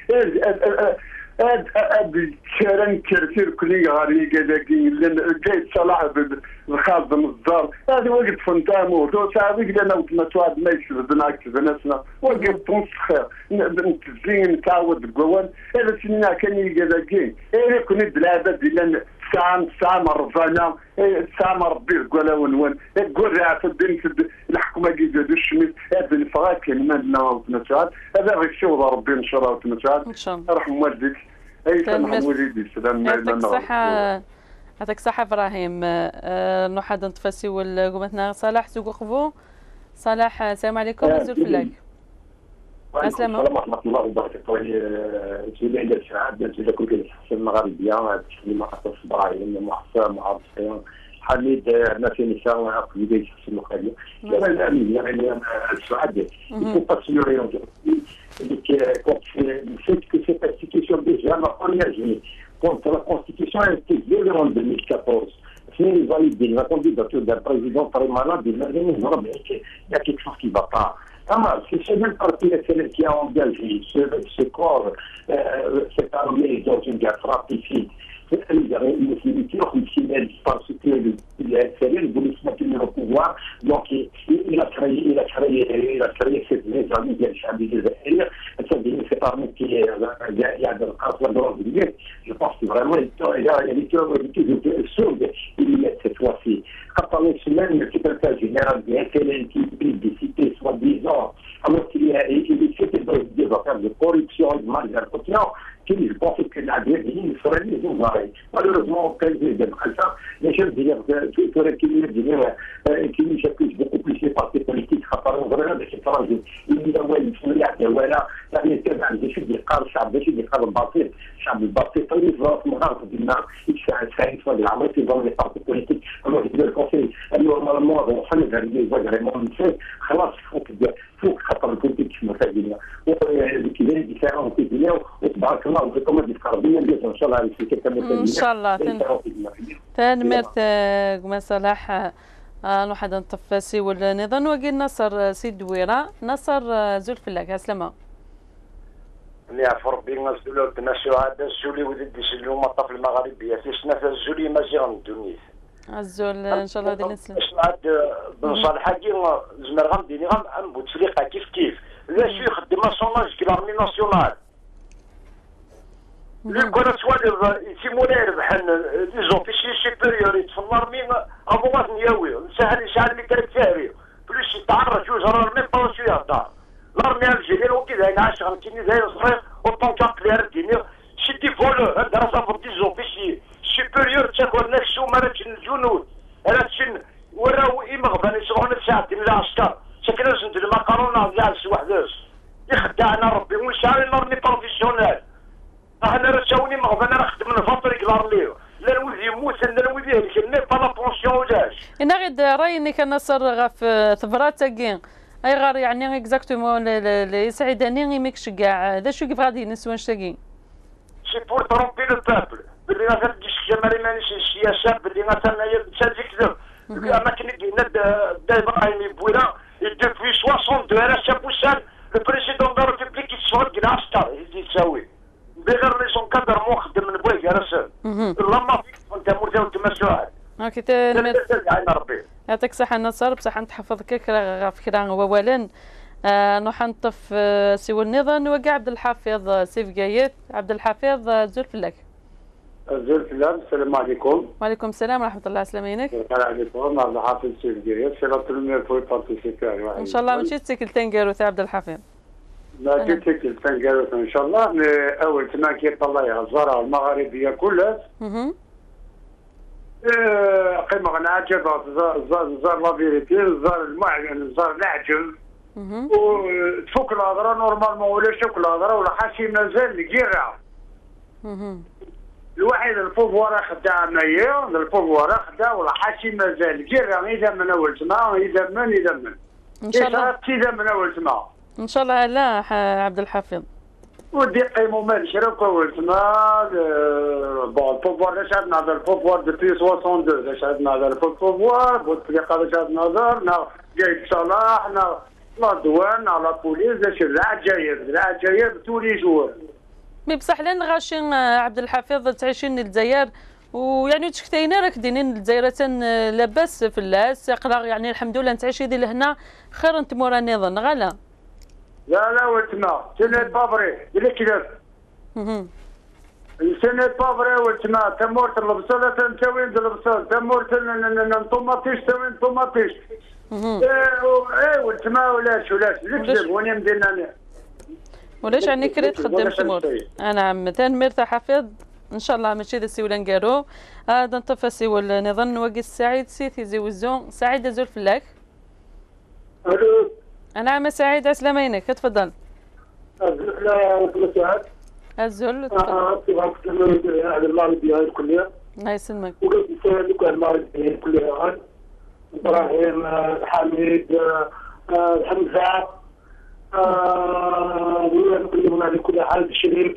هاد الشارع كرتير كلي غاري كذاكي قايد صلاح الخادم الدار هذا وقت فنتامو تو صافي لنا وتمتواد ما يشدنا كذا وقت تنسخ نتزين نتعود القوان هذا سنين كان كذاكي انا كنت بلاد ديال ساعة مرزانة ساعة ربي قولا ونوان قول راه في الدين الحكومة كيديروا الشميس هذا الفراغ كان مالنا وتمتواد هذا غير شغل ربي ان شاء الله وتمتواد ان شاء الله رحم والديك اي سلام وليدي سلام يعطيك الصحة يعطيك الصحة ابراهيم نوحد نتفاسي والقومتنا صلاح سوق خفو صلاح السلام عليكم نزول فلاك السلام عليكم ورحمة الله وبركاته. سيدي عند الشعب سيدي كل الحسن المغربية تسليم عطف إبراهيم محسن معرفين حميد عندنا في نساء عقل بداية الحسن المغربية. يعني السعادة il faut pas se orienter. Le fait que cette institution déjà m'a engagé contre la Constitution a été violée en 2014. C'est validé la candidature d'un président très malade, il y a quelque chose qui ne va pas. C'est ce même parti qui a engagé ce corps, cette armée dans une guerre fratricide. Parce que le voulait se maintenir au pouvoir, donc il a créé cette maison cette armée qui est il y a de drogue. Je pense que vraiment il y a des sourde il y a cette fois-ci. Quand on est même le secrétaire général de FLN qui est décidé soi-disant, alors qu'il était dans des affaires de corruption et de malversation, je pense que la Guinée serait les ouvriers. Malheureusement, les jeunes qui s'accusent beaucoup plus les partis politiques, apparemment vraiment de cette phrase. Il y a voilà, la vérité, des choses des cas, des cas de bâtir, شعب الباطل طيب راس مغاربه بالنار يساعد في العمل في ضمن البارتي بوليتيك اما في الكونسي انه نورمالمون وحنا غادي فريمون خلاص فوق خطر البوليتيك في الدنيا وكذا ديفيرون في الدنيا وتبارك الله وكما القربيه ان شاء الله ان شاء الله تنمرت مصالح نوحد نطفاسي والنظام وقيل نصر سيد دويره نصر زول فلاك عسلامه نعرف ربي نزلوا الشهداء الزولي ودي يسلوا المطاف المغربيه تيسنا الزولي ماشي غندونيس الزول ان شاء الله غادي نسلم عاد بن صالح كي زمر غنديني بوتفليقه كيف لا شي يخدم لاسوناج كي لارمي ناسيونال اللي كنا سوالف يتيمونا يربحن لي زوفيسيي سوبيريور في الارمي افوات نياوي يشعل لي كاركتيري بلوس يتعرض جوج الارمي با شي يهضر الارمي الجزائر وكذا ينعش غنتيني زي صغير اوطون كابلير ديني شدي فولو دراسه في دي زوفيسيي سوبيريور تاكل نفسه مرات الجنود انا تشن وراو يمغبن يشغلون ساعتين العسكر شكل زند المقارونه ديال شي وحداش يخدعنا ربي ونشعل الارمي بروفيسيونيل انا راه مغبن راه خدم الفطريق الارمي لا الولد يموت لا الولد يهلك با لا بونسيون ولاش انا غير رايني كنصر غف ثبرات كين اي غير يعني اكزاكتومون يسعدني ميكش كاع هذا شو كيف غادي نسوان شتاكين سي بور ترومبي لو بابل باللي غادي تجي جمالي مانيش السياسه باللي مثلا هي تسالي كذب الاماكن ديالنا ابراهيم بويلا دوبوي 62 انا شابوسان لو بريزيدون دو لا ريبوبليك يتصور كاع عسكر يزيد يساوي بغير لي سون كادر مو خدم من بويك راسل لما فيك انت مرتاح وتمشوا اوكي ربي يعطيك الصحه نصر بصح نتحفظك فكره اولا نروح نطف سوى النظام وكاع عبد الحفيظ سيف قايت عبد الحفيظ زلفلاك زلفلاك السلام عليكم. وعليكم السلام ورحمه الله سلامينك. السلام عليكم عبد الحفيظ سيف قايت سي لا بروميير فوا بارتيسيبي ان شاء الله ماشي تسكل تنقالو تاع عبد الحفيظ لا تسكل تنقالو ان شاء الله اول تما كيطلعها الزرع المغربيه كلها قيمه غنعجب الزار لا فيريتي الزار المعلن الزار العجل وتفك الهضره نورمالمون ولا شوك الهضره ولا حاشي مازال الكيرا الواحد البوفوار خدا معايا البوفوار خدا ولا حاشي مازال الكيرا اذا من اول تما اذا من ان شاء الله اذا من اول تما ان شاء الله. لا عبد الحفيظ ودي قيموا مال شرب اول تما بون البوفوار لاش عندنا هذا البوفوار دبي 62 لاش عندنا هذا البوفوار بوتفليقه لاش عندنا هذا جاي صلاح لا دوان على بوليس العجايب تولي جوار مي بصح لان غاشين عبد الحفيظ تعيشين الجزائر ويعني تشكتينا راك دينين الجزائرة لاباس في اللاس قرا يعني الحمد لله نتعيشي دي لهنا خير انت مورا نظن غلا لا ولتما سنة بافري اللي كذا سنة بافري ولتما تمورت البصله تنتوين البصله تمورت نطماطيش توين طماطيش ايه ولتما ولاش نكذب وني مدينة ولاش يعني كريت تخدم شمور انا عم تنمرت حفيظ ان شاء الله ماشي ذا سيولا نكارو هذا نطفى سيول نظن وقي السعيد سيثي زوزون سعيد ازول فلاك الو انا عم سعيد اسلامينك تفضل سعيد الزول تبغى تكلم على المغربيه الكليه الله يسلمك وقلت لك المغربيه الكليه ابراهيم حميد حمزه نكلمون على كل حال الشريف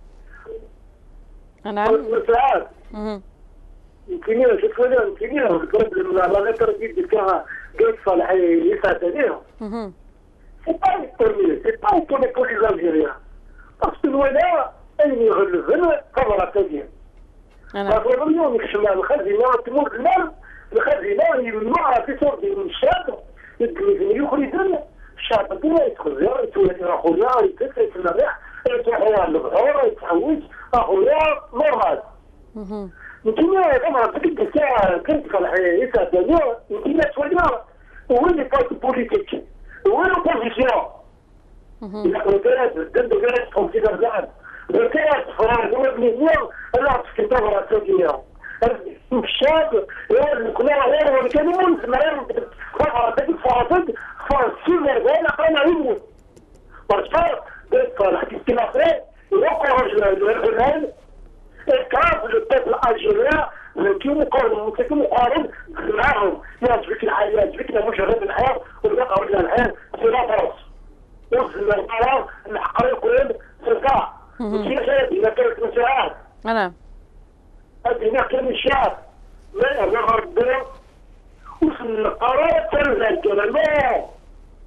نعم ساعات يمكن القرب لا تركيز كان قلت صالح يسعد عليهم c'est pas pour les Algériens parce que الولاء اللي يغلبن قبل تجي فاليوم يشمل الخزينه تمر المال الخزينه يمنعها في صورة الشعب يخرجون الشعب كله يتخزر يتولي اخويا يتكسر في الريح يتروحوا على البحور يتحوش اخويا نورمال يمكن طبعا تلك الساعه كنت صالح يسعد عليهم يمكن تولي هو اللي بارتي بوليتيك هو لوبوزيسيون الحكومات الدولة كونسيدر ذات الكيات فرنسا والمليون لا تكتب راسية الشاب كلها غير والكلمون زمان فرنسا فرنسا ولا قانا يموت بارسبور صالح كيستماخي يوقع الرجال الكاف للطفل الجزائري كي مقارن معاهم يعجبك الحياه يعجبك مجرد الحياه والبقاء ولا الحياه في لا فرص وصل القرار الحقائق كلهم في القاع وشي اذا كانت مساعات نعم هنا كلمه الشعب لا غرب وصل القرار تنزل كلمه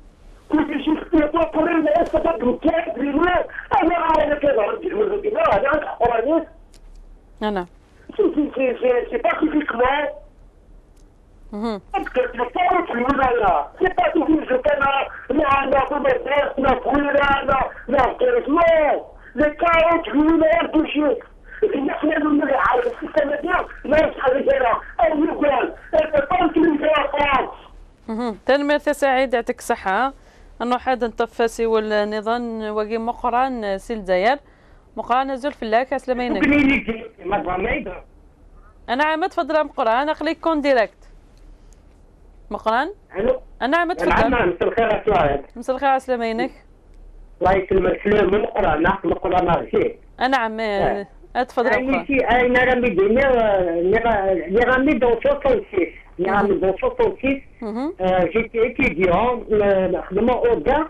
كل شيء يقول لنا استفدت من كيف لله انا كذا رجل هذا قراني انا سي با فيزيكمون parce que le temps que nous là c'est pas tout je connais la commerce la couleur la non les cas que nous là touché نحن من عارف السيستم ديالنا ما يصحى لنا او يقول البطل في تنمير سعيد يعطيك الصحة. أنه حد نطفى سوى النظام وقي مقران سيل داير مقران زول فلاك أسلمينك. أنا عم تفضل مقران أخليك كون ديريكت. مقران؟ أنا عم تفضل. مساء الخير أسلامك. مساء الخير أسلمينك. الله يسلمك سلام من مقران ناخذ مقران ماشي. أنا عم أتفضل مقران. أنا رامي دينير رامي دون 66. يعني dans 66 j'étais étudiant نخدم أوردر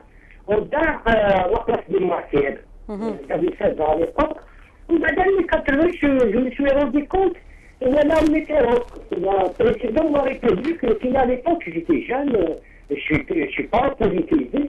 وقت بالمعسير j'avais 16 ans à l'époque وبعد من 80 je me suis rendu compte voilà Mitterrand le président de la République qui à l'époque j'étais jeune je suis pas politisé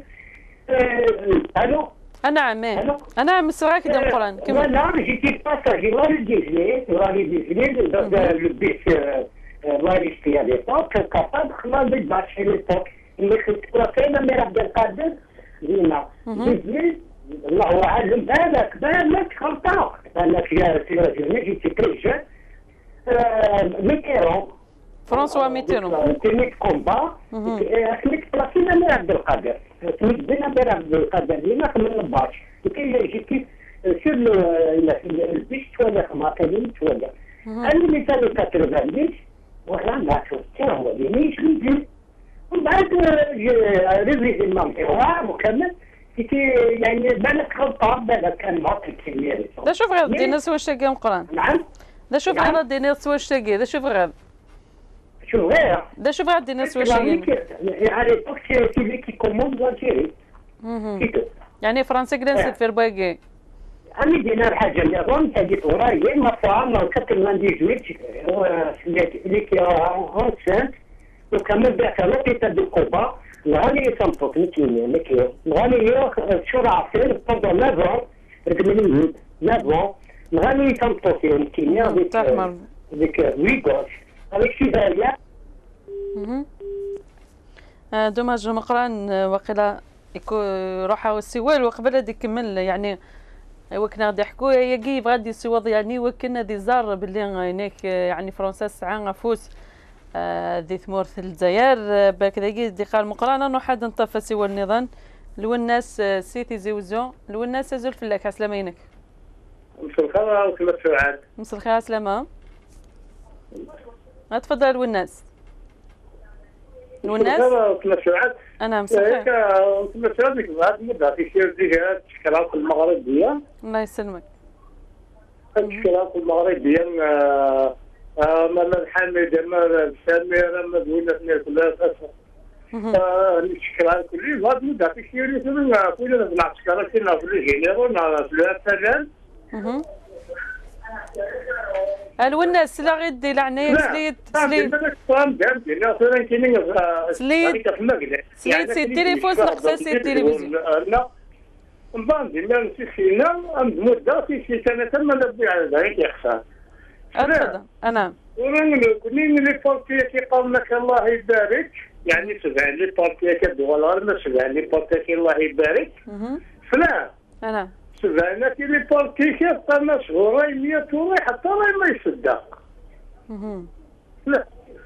alors أنا عم سراك دم القرآن voilà j'étais passager dans le Disney dans le bus رئيسي à l'époque capable خلال الباش à l'époque اللي كنت كاينه مير عبد القادر ديما جبريل الله اعلم بالك غلطان انا في جيتي تري جون ميتيرون فرانسوا ميتيرون تينيت كومبا كنت بلاصينا مير عبد القادر كنت بينا مير عبد القادر ديما من الباش جيتي سور البيش توالي ما كاين توالي انا اللي كانوا 90 ولا ما شفت هو اللي يجي وبعد ريفيز المنطقة مكمل يعني بالك غلطة بالك كان معطل كمية ده شوف غير دينا سوى الشاقي مقران نعم ده شوف غير دينا سوى الشاقي ده شوف غير شوف غير ده شوف غير دينا سوى الشاقي يعني توكسي سيدي كي كوموند لالجيري يعني فرنسا كده في رباقي أنا دينا الحاجة اللي ظنت هذه وراي ما فهم كتب اللي كي هونسنت وكمل بيعت لوطيتا دو كوبا نغاني يصمتوك نتيني نكيو نغاني شور عصير بطندو 9 رقمني 9 نغاني يصمتوك نتيني ديك ويغوش هذيك سيفاليا دوماج مقران وقيلا روحها والسوال وقبل هذيك كمل يعني وكنا غادي يحكوا يجي غادي يسوض يعني وكنا دي زار باللي هناك يعني فرنسا ساعه فوس ذي ثمورث الجزائر بكذا دي قال مقرانا انه حد انطفى سوى النظام لو الناس سيتي زوزو لو الناس زول فلاك سلامينك مساء الخير وكل سعاد مساء الخير سلامه تفضل لو الناس كل سعاد انا مساء الخير كل سعاد هذه المده في شي جهات تشكيلات المغربيه الله يسلمك التشكيلات المغربيه مالا الحامد مالا السامير ما دولتنا كلها تاسع التشكيلات كلها هذه المده في شي كلنا في العسكرة كنا في الجينيرو في الفلان الو الناس لا غير دي لعنيه سليت سي التليفون نقصا سي التلفزيون لا نبان لا سينا مده في سنه ما نبي على ذلك يخسر تفضل انا كلين لي بارتي كيقول لك الله يبارك يعني سبع لي بارتي كدوار ما سبع لي بارتي الله يبارك فلا انا سبعنا كي لي بارتي كيبقى مشهور 100 ورا حتى ما يصدق لا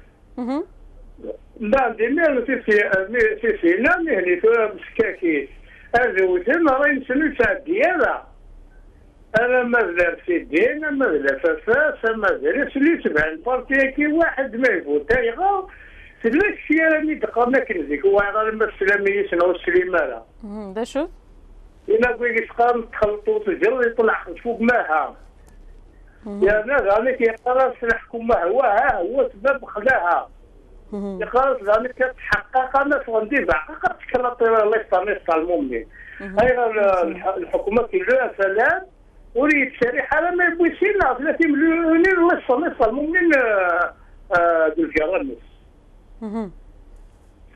لا ديما في سينا مهني مسكاكين هذا وثم راه نسلو ساعة ديالها انا مازال في الدين مازال فاساس مازال سلي سبع البارتي كي واحد ما يفوت يغا سلاك الشيء راني دقا كنزيك واحد لما السلامي يسنعو السليمانه دا شوف إلا كويس قام تخلطوا تجر يطلع فوق ماها يا ناس راني كيقرا نحكم ما هو سبب خلاها يقرا راني كتحقق انا غندي بعقا تكلط الله يسطر المؤمن هاي الحكومه كلها سلام ولي الشريحه على ما يبغي يسينا 30 مليون الله يسطر المؤمن بالجرانس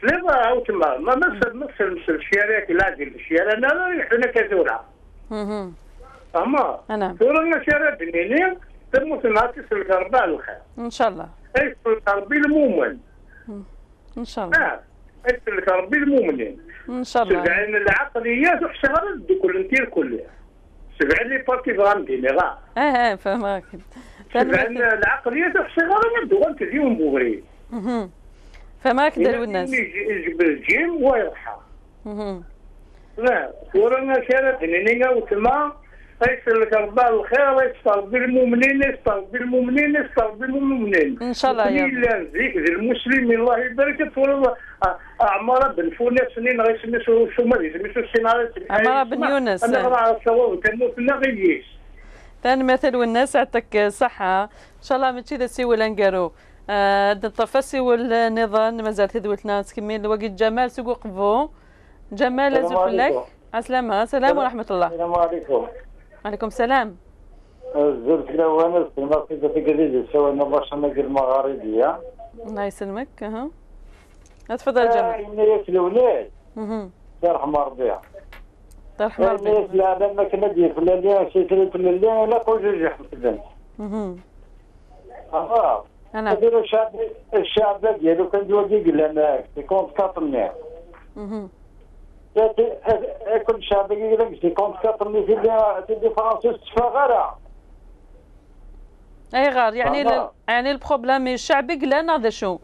لا او تما ما مثل الشارع لا ديال الشارع انا حنا كزورع اما نعم دورنا شارع بنينين تموت نهار تسلك ربع الخير ان شاء الله يسلك ربي المؤمن ان شاء الله يسلك ربي المؤمنين ان شاء الله سبعين العقليات وحشها كل انتير كلها سبعين لي بارتي غانديني غا فهمك سبعين العقليات وحشها نبدو غنت اليوم بوغري فماك داروا الناس يجيب الجيم ويرحى لا ورانا شارع بنينين وتما يسلك ربي الخير يستر بالمؤمنين يستر بالمؤمنين يستر بالمؤمنين ان شاء الله يا رب ذيك المسلمين الله يبارك فيهم عمار بن فوني سنين غيسمي شو ما يسمي السيناريو عمار بن يونس انا راه صواب تموت نغيش ثاني مثل والناس يعطيك صحه ان شاء الله ماشي ذا سي ولا نقارو التفاسي والنظام مازال تدوتنا تكمل الوقت جمال سوق قبو جمال لازم لك السلامة السلام ورحمة الله. السلام عليكم. وعليكم السلام. زرت لوانس في نصيبة جديدة سوينا برشلونة المغاربية. الله يسلمك تفضل جمال. الناس الأولاد. يرحم ربيع. يرحم ربيع. الناس لا ما كنا ندير في الليل شي ثلاث الليل لا كل جوج حمد أنا. كديروا الشعب ديالو كان جوجي لنا كونت كاطني. كل شعب يقول لك سي كونت كاطني في فرنسا تفاغرة. اي غار يعني البروبليم الشعبي قلنا هذا شو؟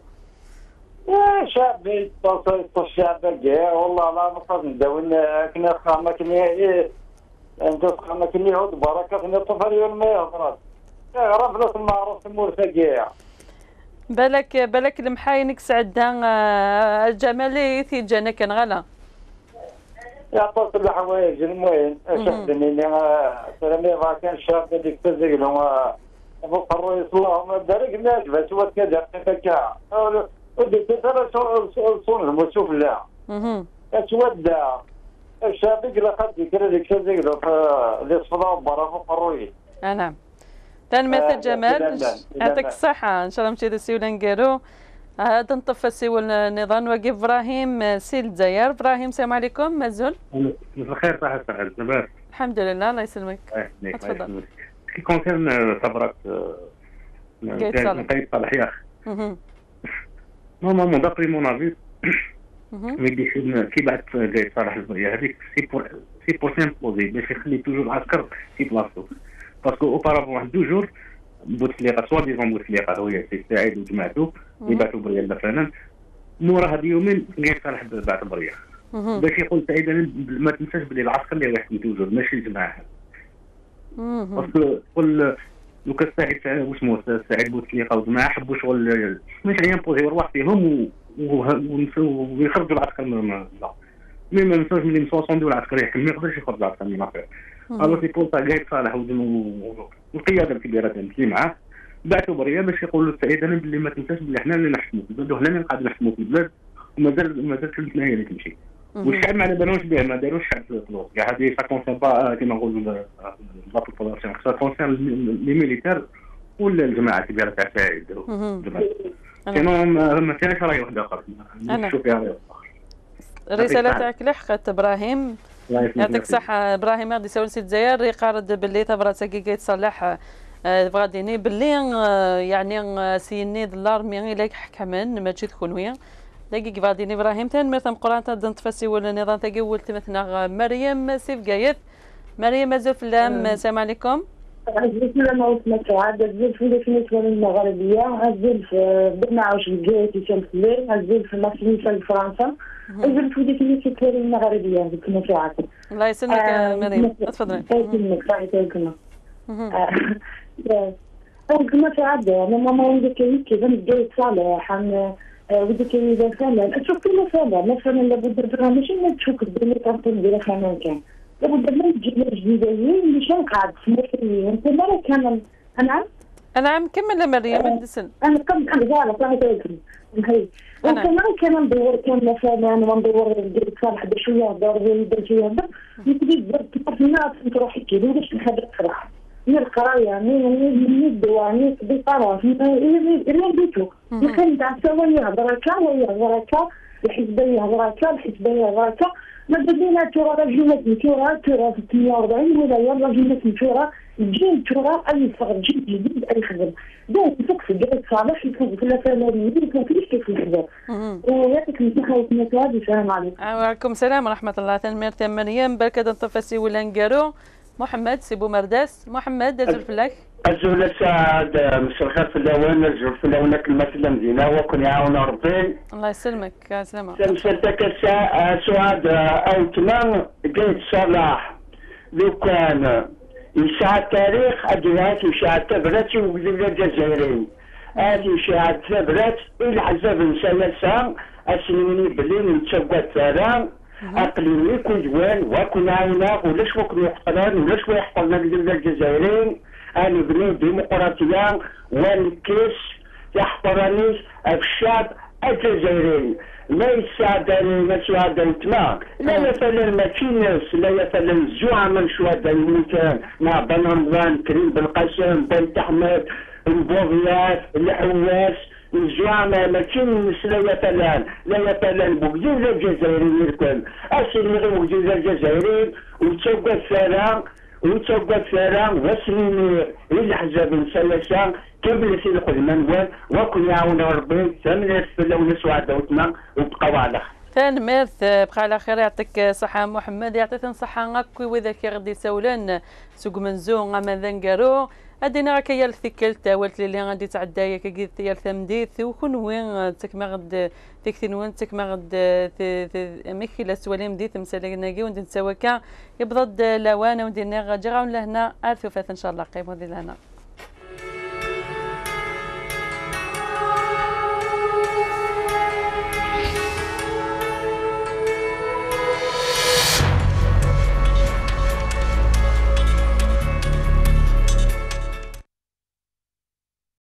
شعبي الشعب كاع والله لا نقدر نداول كنا خاما كنا انت خاما كنا يعود بركه كنا الطفل يوم ما يهضر رفضت المعروف المورثه كاع بالك المحاينك سعدها الجمالي في جانا كان غلا يعطوك الحوايج المهم شفتني سلامي راه كان شاب هذيك تزيلهم فوق الرئيس اللهم بارك ناجبه سوى كذا كاع وديت ترى صون وشوف لا اسود الشاب يقول خدي كذا ديك تزيلهم اللي صفضوا برا فوق الرئيس نعم ثاني مثل جمال يعطيك الصحة ان شاء الله مشي دسي ولا نقارو هذا نطفى سي النظام وقف ابراهيم سي الجزائر ابراهيم السلام عليكم مازال بخير صحة سعد لاباس الحمد لله الله يسلمك تفضل كي كونسيرن ثبرات قايد صالح ياخ نورمالمون دابري مون افي كي بعث قايد صالح البريه هذيك سي بور سيمبوزي باش يخلي توجور العسكر في بلاصتو باسكو اوبارافون واحد 2 جور بوتفليقه سوا ديزون بوتفليقه هو سي سعيد وجماعته يبعثوا بريه لفنان مورا هاد اليومين قايد صالح بعث بريه باش يقول سعيد ما تنساش بلي العسكر اللي واحد توجور ماشي الجماعه باسكو كل لو كان سعيد واسمو سعيد بوتفليقه وجماعه حبوا شغل ماشي يمبوزيو رواح فيهم ويخرجوا العسكر من لا مي ما نساوش ملي مسوسونديو العسكر يحكم ما يقدرش يخرج العسكر من لافير الوغ سي بور سا قايد صالح والقياده الكبيره اللي معاه بعثوا بريه باش يقولوا سعيد انا بلي ما تنساش بلي حنا اللي نحكموا في البلاد وحنا اللي قاعدين نحكموا في البلاد ومازال كلمتنا هي اللي تمشي والشعب ما على بالوش به ما داروش الشعب فلوس كاع هذه سا كونسيرن با كيما نقولوا لا بوبولاسيون سا كونسيرن لي ميليتير ولا الجماعه الكبيره تاع سعيد سينو ما كانش راي واحد اخر نشوف فيها راي اخر الرساله تاعك لحقت ابراهيم يعطيك الصحه ابراهيم غادي يسول سي الجزائر يقارد باللي ثبرات ساكي تصلح غاديني باللي يعني سيني دلار الا حكمن ماشي تكون ويا دقيق غاديني ابراهيم ثاني مثلا قران تاع تفاسي ولا نظام تاعي ولت مثلا مريم سيف قايد مريم مازال في اللام السلام عليكم السلام عليكم سعاد عزيز في الكنيسه المغربيه عزيز في برنامج الجهات في الليل عزيز في مصر في فرنسا عزيز في الكنيسه المغربيه في الكنيسه الله يسلمك مريم تفضلي يسلمك كما سعاد انا ماما ولدي كيف بديت صالح ودي كي مثلا شوف مثلا لابد ماشي تشوف الدنيا كنت ديال خانه كان لابد من الجديدين اللي شنو قاعد في انت مره كان انا كمل مريم الدسن انا كنت زعلت صافي تاكل هي انا كان ندور كان مثلا انا ندور ديال صالح بشويه دار شويه يبدي الناس تروح كي باش نحب تفرح من القرايه من الدواني بطرف اللي بيتو كان تاع سوا يهضر هكا الحزبيه هضراتها الحزبيه هضراتها ما بدينا ترى رجلات مشهوره ترى في 48 ولايه رجلات مشهوره تجي ترى اي صغر جيل جديد اي خدم دونك يفوق في الجهاز صالح يفوق في الفنانين يفوق في كيف يخدم ويعطيك الصحه والسلامه. السلام عليكم. وعليكم السلام ورحمه الله. تنمير مريم بركه نطفسي ولانكارو محمد سيبو مرداس محمد الزلفلاك الزول سعد مساء الخير في الاول الزول في الاول كلمه المدينه وكن يعاون ربي الله يسلمك يا سلامه. سمسلتك سعد او تمام قيد صلاح لو كان يشاع التاريخ ادوات يشاع التبرات وقبل الجزائريين هذه يشاع التبرات الحزب نسالسا اسلمني بلي نتسوى الثرى اقليمي كجوان وكن عاونا ولاش وكن يحقران ولاش يحقرنا قبل الجزائريين أنا بني ديمقراطية والكيس يحضرني الشعب الجزائري لا يساعدني ما يساعدني تما لا مثلا ما في ناس لا مثلا الزوعة من شهداء المكان مع بن رمضان كريم بالقاسم بن أحمد البوغيات الحواس الزوعة ما في ناس لا مثلا بوجيز الجزائري يركن أصلي بوجيز الجزائري وتسوق الثراء وتوقع فارغ وسنين الحزب نسلسا كمل سيد القدمان وكن يعاون ربي ثمن في ونسوا عدوتنا وبقاو على ثان مارث بقى على خير. يعطيك صحة محمد يعطيك صحة غاكوي وذاك غدي سولان سوق منزون غاما ذنقارو ادينا راكيا الثكل تاولت لي غادي تعدايا كي ثيال ثمديث وكون وين تكما غد تكتين وين تكما غد ميكي سوالي مديث مسالكناكي وندير نساوكا يبضد لوانا وندير نغا جراون لهنا الف وفات ان شاء الله قيموا لهنا.